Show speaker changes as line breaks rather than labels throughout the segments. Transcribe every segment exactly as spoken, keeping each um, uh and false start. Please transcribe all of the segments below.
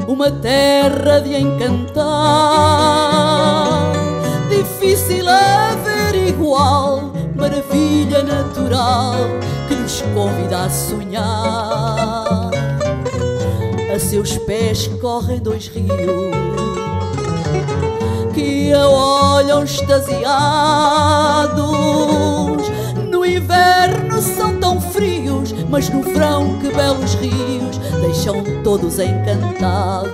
uma terra de encantar. Difícil averiguar, maravilha natural que nos convida a sonhar. A seus pés correm dois rios que a olham extasiados. No inverno são tão frios, mas no verão que belos rios deixam todos encantados.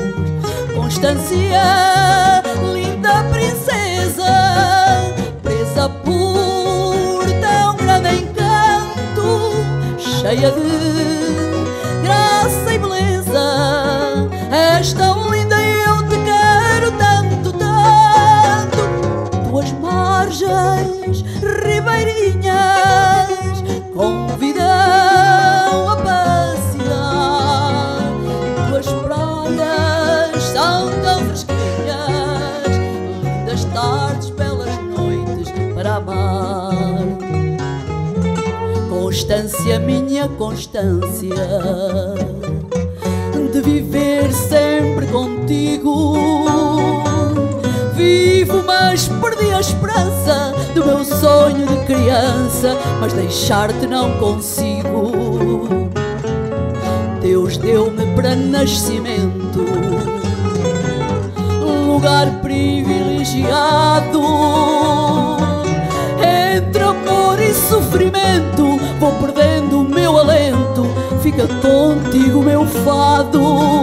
Constância, linda princesa, presa por tão grande encanto, cheia de graça e beleza, és tão linda e eu te quero tanto, tanto. Tuas margens ribeirinhas convidam a passear. Tuas praias são tão fresquinhas, lindas tardes, belas noites para amar. Constância, minha Constância, de viver sempre contigo. Vivo, mas perdi a esperança do meu sonho de criança, mas deixar-te não consigo. Deus deu-me para nascimento lugar privilegiado. Entre amor e sofrimento vou perdendo o meu alento, fica contigo meu fado.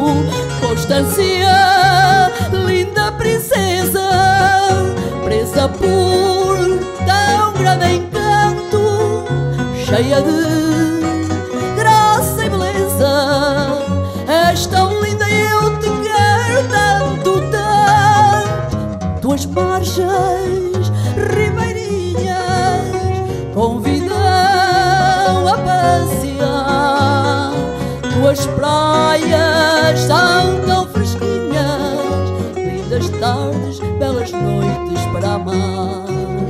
Constância, linda princesa, presa por tão grande encanto, cheia de graça e beleza, és tão linda e eu te quero tanto, tanto. Tuas margens ribeirinhas convidam a passear. Tuas praias são tão fresquinhas, lindas tardes, belas noites para amar.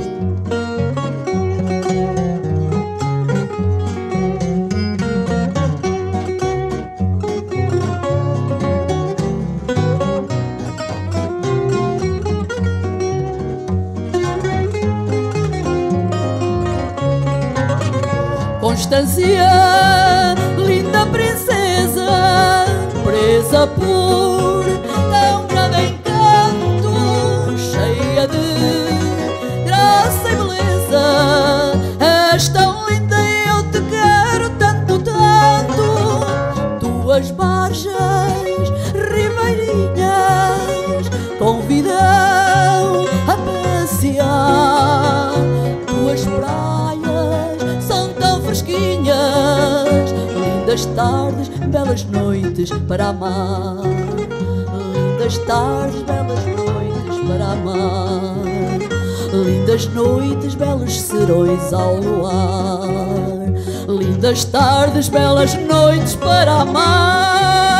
Constância, linda princesa, presa por tão grande encanto, cheia de graça e beleza, és tão linda e eu te quero tanto, tanto. Tuas margens ribeirinhas convidam a passear. Tuas praias são tão fresquinhas, lindas tardes, belas noites para amar. Lindas tardes, belas noites para amar. Lindas noites, belos serões ao luar. Lindas tardes, belas noites para amar.